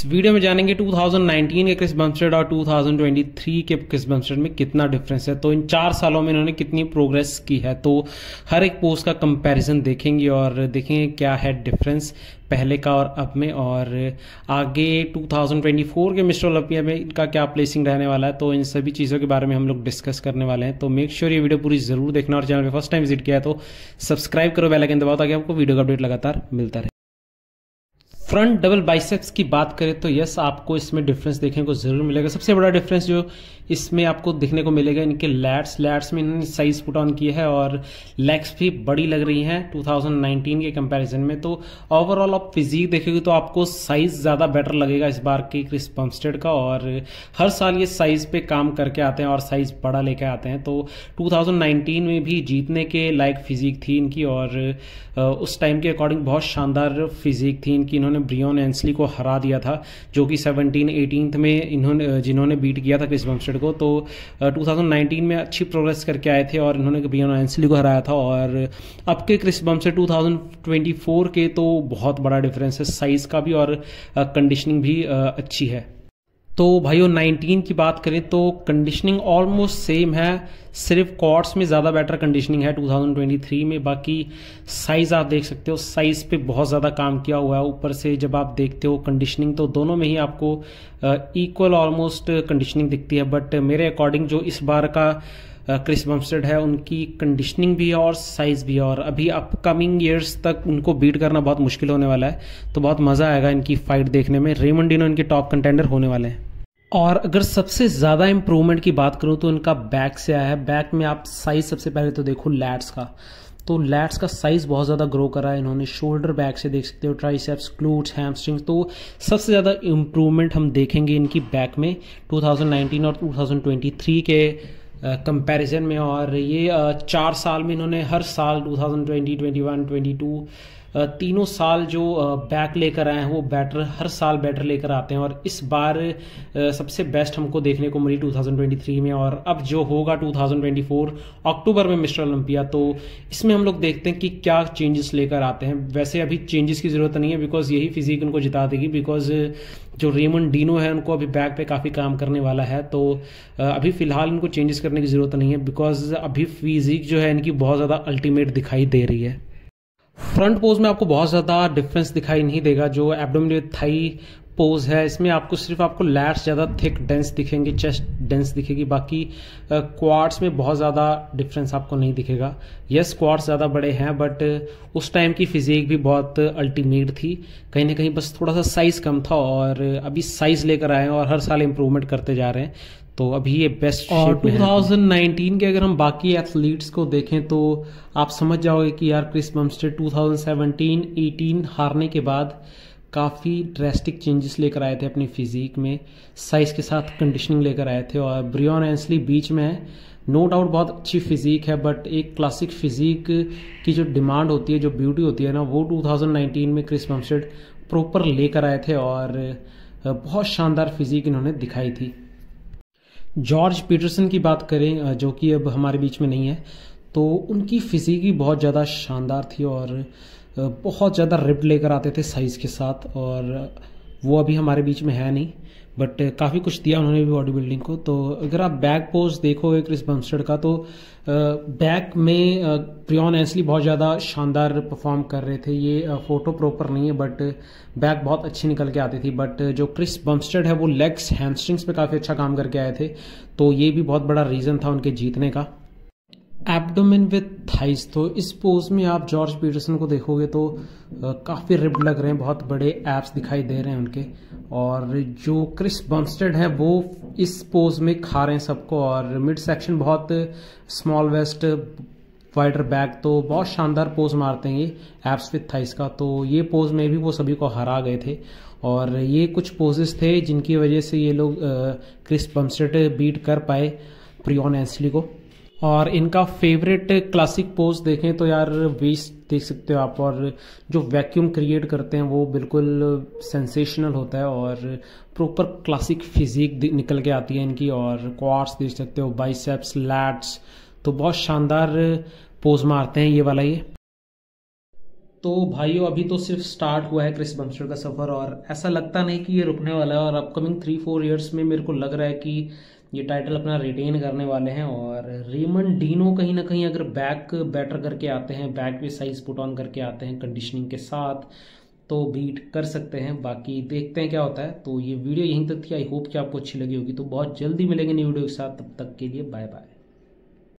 इस वीडियो में जानेंगे 2019 के क्रिस बमस्टेड और 2023 के क्रिस बमस्टेड में कितना डिफरेंस है। तो इन 4 सालों में इन्होंने कितनी प्रोग्रेस की है, तो हर एक पोस्ट का कंपैरिजन देखेंगे और देखेंगे क्या है डिफरेंस पहले का और अब में, और आगे 2024 के मिस्टर ओलंपिया में इनका क्या प्लेसिंग रहने वाला है। तो इन सभी चीज़ों के बारे में हम लोग डिस्कस करने वाले हैं। तो मेक श्योर ये वीडियो पूरी जरूर देखना, और चैनल पे फर्स्ट टाइम विजिट किया है तो सब्सक्राइब करो, बेल आइकन दबाओ ताकि आपको वीडियो का अपडेट लगातार मिलता रहे। फ्रंट डबल बाइसेप्स की बात करें तो यस, आपको इसमें डिफरेंस देखने को जरूर मिलेगा। सबसे बड़ा डिफरेंस जो इसमें आपको देखने को मिलेगा, इनके लैट्स में इन्होंने साइज पुट ऑन किया है और लेग्स भी बड़ी लग रही हैं 2019 के कंपैरिजन में। तो ओवरऑल आप फिजिक देखेंगे तो आपको साइज ज़्यादा बेटर लगेगा इस बार के क्रिस बमस्टेड का, और हर साल ये साइज पे काम करके आते हैं और साइज बड़ा लेके आते हैं। तो 2019 में भी जीतने के लायक फिजिक थी इनकी, और उस टाइम के अकॉर्डिंग बहुत शानदार फिजिक थी इनकी। इन्होंने ब्रियन एंसली को हरा दिया था, जो कि 17-18 में जिन्होंने बीट किया था क्रिस बमस्टेड को। तो 2019 में अच्छी प्रोग्रेस करके आए थे और इन्होंने ब्रियन एंसली को हराया था। और अब के क्रिस बमस्टेड 2024 के तो बहुत बड़ा डिफरेंस है साइज का भी, और कंडीशनिंग भी अच्छी है। तो भाइयों 19 की बात करें तो कंडीशनिंग ऑलमोस्ट सेम है, सिर्फ कॉर्ड्स में ज़्यादा बेटर कंडीशनिंग है 2023 में। बाकी साइज़ आप देख सकते हो, साइज़ पे बहुत ज़्यादा काम किया हुआ है। ऊपर से जब आप देखते हो कंडीशनिंग, तो दोनों में ही आपको इक्वल ऑलमोस्ट कंडीशनिंग दिखती है। बट मेरे अकॉर्डिंग जो इस बार का क्रिस बमस्टेड है, उनकी कंडीशनिंग भी है और साइज भी है, और अभी अपकमिंग ईयर्स तक उनको बीट करना बहुत मुश्किल होने वाला है। तो बहुत मज़ा आएगा इनकी फाइट देखने में। रेमंड डिनो इनके टॉप कंटेंडर होने वाले हैं। और अगर सबसे ज़्यादा इम्प्रूवमेंट की बात करूँ तो इनका बैक से आया है। बैक में आप साइज सबसे पहले तो देखो लैट्स का, तो लैट्स का साइज बहुत ज़्यादा ग्रो करा है इन्होंने। शोल्डर बैक से देख सकते हो, ट्राइसेप्स, ग्लूट्स, हैमस्ट्रिंग्स। तो सबसे ज़्यादा इम्प्रूवमेंट हम देखेंगे इनकी बैक में 2019 और 2023 के कंपैरिजन में। और ये 4 साल में इन्होंने हर साल 2020, 21, 22 तीनों साल जो बैक लेकर आए हैं वो हर साल बेटर लेकर आते हैं। और इस बार सबसे बेस्ट हमको देखने को मिली 2023 में, और अब जो होगा 2024 अक्टूबर में मिस्टर ओलंपिया, तो इसमें हम लोग देखते हैं कि क्या चेंजेस लेकर आते हैं। वैसे अभी चेंजेस की जरूरत नहीं है, बिकॉज यही फिजिक उनको जिता देगी। बिकॉज जो रेमंड डिनो है उनको अभी बैक पे काफ़ी काम करने वाला है। तो अभी फिलहाल इनको चेंजेस करने की ज़रूरत नहीं है, बिकॉज अभी फिजिक जो है इनकी बहुत ज़्यादा अल्टीमेट दिखाई दे रही है। फ्रंट पोज में आपको बहुत ज़्यादा डिफरेंस दिखाई नहीं देगा। जो एब्डोमिनल थाई पोज है, इसमें आपको लैट्स ज़्यादा थिक डेंस दिखेंगे, चेस्ट डेंस दिखेगी। बाकी क्वाड्स में बहुत ज़्यादा डिफरेंस आपको नहीं दिखेगा। यस, क्वाड्स ज़्यादा बड़े हैं, बट उस टाइम की फिजिक भी बहुत अल्टीमेट थी। कहीं ना कहीं बस थोड़ा सा साइज कम था, और अभी साइज लेकर आए हैं और हर साल इम्प्रूवमेंट करते जा रहे हैं। तो अभी ये बेस्ट। और 2019 के अगर हम बाकी एथलीट्स को देखें तो आप समझ जाओगे कि यार क्रिस बमस्टेड 2017-18 हारने के बाद काफ़ी ड्रेस्टिक चेंजेस लेकर आए थे अपनी फिजिक में, साइज के साथ कंडीशनिंग लेकर आए थे। और ब्रियन एंसली बीच में है, नो डाउट बहुत अच्छी फिजिक है, बट एक क्लासिक फिजिक की जो डिमांड होती है, जो ब्यूटी होती है ना, वो 2019 में क्रिस बमस्टेड प्रॉपर लेकर आए थे, और बहुत शानदार फिजिक इन्होंने दिखाई थी। जॉर्ज पीटरसन की बात करें, जो कि अब हमारे बीच में नहीं है, तो उनकी फिजिक भी बहुत ज़्यादा शानदार थी और बहुत ज़्यादा रिप्ड लेकर आते थे साइज़ के साथ। और वो अभी हमारे बीच में है नहीं, बट काफ़ी कुछ दिया उन्होंने भी बॉडी बिल्डिंग को। तो अगर आप बैक पोज देखोगे क्रिस बमस्टेड का, तो बैक में ब्रियन एंसली बहुत ज़्यादा शानदार परफॉर्म कर रहे थे। ये फोटो प्रॉपर नहीं है, बट बैक बहुत अच्छी निकल के आती थी। बट जो क्रिस बमस्टेड है वो लेग्स, हैमस्ट्रिंग्स पे काफ़ी अच्छा काम करके आए थे, तो ये भी बहुत बड़ा रीज़न था उनके जीतने का। एब्डोमेन विद थाइस, तो इस पोज में आप जॉर्ज पीटरसन को देखोगे तो काफ़ी रिब्ड लग रहे हैं, बहुत बड़े एब्स दिखाई दे रहे हैं उनके। और जो क्रिस बमस्टेड है वो इस पोज में खा रहे हैं सबको, और मिड सेक्शन बहुत स्मॉल वेस्ट, वाइडर बैक, तो बहुत शानदार पोज मारते हैं ये एब्स विद थाइस का। तो ये पोज में भी वो सभी को हरा गए थे, और ये कुछ पोजेस थे जिनकी वजह से ये लोग क्रिस बमस्टेड बीट कर पाए ब्रियन एंसली को। और इनका फेवरेट क्लासिक पोज देखें तो यार वेस्ट देख सकते हो आप, और जो वैक्यूम क्रिएट करते हैं वो बिल्कुल सेंसेशनल होता है, और प्रॉपर क्लासिक फिजिक निकल के आती है इनकी। और क्वाड्स देख सकते हो, बाइसेप्स, लैट्स, तो बहुत शानदार पोज मारते हैं ये वाला। ये तो भाइयों अभी तो सिर्फ स्टार्ट हुआ है क्रिस बमस्टेड का सफ़र, और ऐसा लगता नहीं कि ये रुकने वाला है, और अपकमिंग 3-4 ईयर्स में मेरे को लग रहा है कि ये टाइटल अपना रिटेन करने वाले हैं। और रेमन डीनो कहीं ना कहीं अगर बैक बेटर करके आते हैं, बैक पे साइज पुट ऑन करके आते हैं कंडीशनिंग के साथ, तो बीट कर सकते हैं। बाकी देखते हैं क्या होता है। तो ये वीडियो यहीं तक थी, आई होप कि आपको अच्छी लगी होगी। तो बहुत जल्दी मिलेंगे नई वीडियो के साथ, तब तक के लिए बाय बाय।